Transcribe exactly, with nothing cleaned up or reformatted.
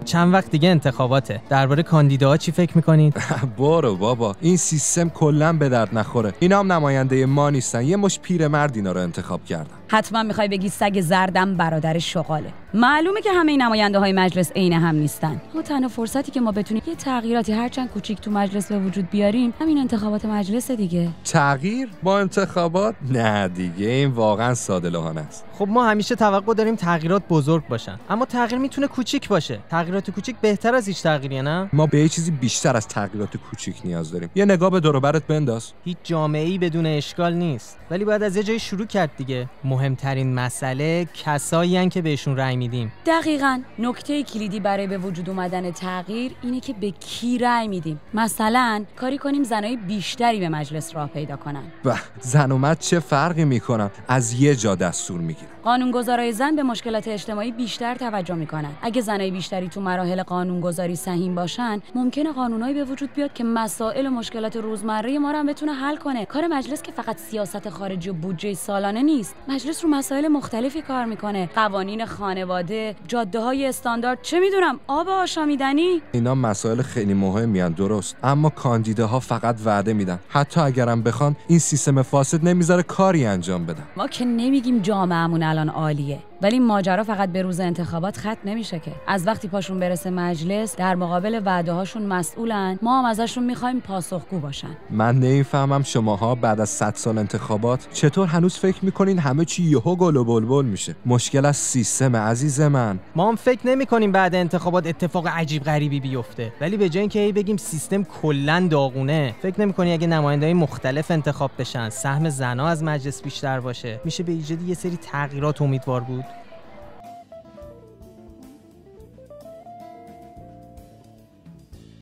چند وقت دیگه انتخاباته. درباره کاندیداها چی فکر میکنید؟ برو بابا، این سیستم کلا به درد نخوره. اینا هم نماینده ما نیستن، یه مش پیرمرد اینا رو انتخاب کردن. حتما میخوای بگی سگ زردم برادر شغاله. معلومه که همه این نماینده های مجلس عین هم نیستن. اما تنها فرصتی که ما بتونیم یه تغییراتی هرچند کوچیک تو مجلس به وجود بیاریم همین انتخابات مجلس دیگه. تغییر با انتخابات؟ نه دیگه، این واقعا ساده لوحانه است. خب ما همیشه توقع داریم تغییرات بزرگ باشن، اما تغییر میتونه کوچیک باشه. تغییرات کوچیک بهتر از هیچ تغییریه، نه؟ ما به یه چیزی بیشتر از تغییرات کوچیک نیاز داریم. یه نگاه به دور و برت بنداز. هیچ جامعه‌ای بدون اشکال نیست، ولی باید از یه جای شروع کرد دیگه. مهمترین مسئله کسایی هستن که بهشون رأی میدیم. دقیقاً. نکته کلیدی برای به وجود اومدن تغییر اینه که به کی رأی میدیم. مثلا کاری کنیم زنای بیشتری به مجلس راه پیدا کنن. به زن و مرد چه فرقی میکنن؟ از یه جا دستور میگیرن. قانونگذارای زن به مشکلات اجتماعی بیشتر توجه میکنن. اگه زنای بیشتری تو مراحل قانونگذاری سهیم باشن، ممکنه قانونایی به وجود بیاد که مسائل و مشکلات روزمره ما رو هم بتونه حل کنه. کار مجلس که فقط سیاست خارجی و بودجه سالانه نیست. مجلس رو مسائل مختلفی کار میکنه. قوانین خانواده، جاده‌های استاندارد، چه میدونم، آب آشامیدنی. اینا مسائل خیلی مهمی ان، درست، اما کاندیداها فقط وعده میدن. حتی اگرم بخوان این سیستم فاسد نمیذاره کاری انجام بدن. ما که نمیگیم جامعهمون الان عالیه، ولی ماجرا فقط به روز انتخابات ختم نمیشه که. از وقتی پاشون برسه مجلس، در مقابل وعده هاشون مسئولن. ما هم ازشون میخوایم پاسخگو باشن. من نمیفهمم شماها بعد از صد سال انتخابات چطور هنوز فکر میکنین همه چی یهو گل و بلبل میشه. مشکل از سیستم عزیز من. ما هم فکر نمیکنیم بعد انتخابات اتفاق عجیب غریبی بیفته، ولی به جای اینکه بگیم سیستم کلا داغونه، فکر نمیکنی اگه نماینده‌های مختلف انتخاب بشن، سهم زنا از مجلس بیشتر باشه، میشه به ایجاد یه سری تغییرات امیدوار بود؟